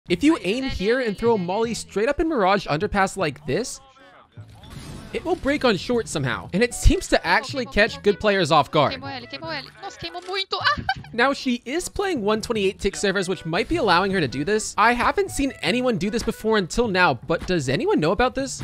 If you aim here and throw a molly straight up in Mirage underpass like this, it will break on short somehow, and it seems to actually catch good players off guard. Nossa, queimou muito. Now, she is playing 128 tick servers, which might be allowing her to do this. I haven't seen anyone do this before until now, but does anyone know about this?